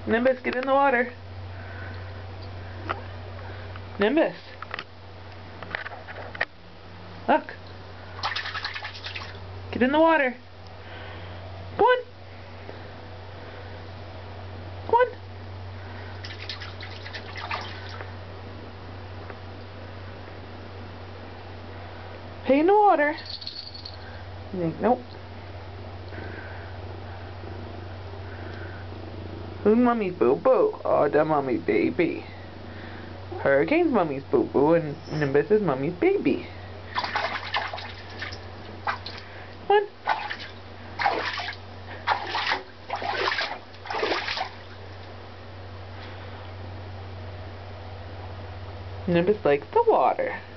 Nimbus, get in the water. Nimbus. Look. Get in the water. Go on. Go on. Hey, in the water. You think, nope. Who's Mummy's boo-boo? Oh, the Mummy baby. Hurricane's Mummy's boo-boo and Nimbus is Mummy's baby. Come on. Nimbus likes the water.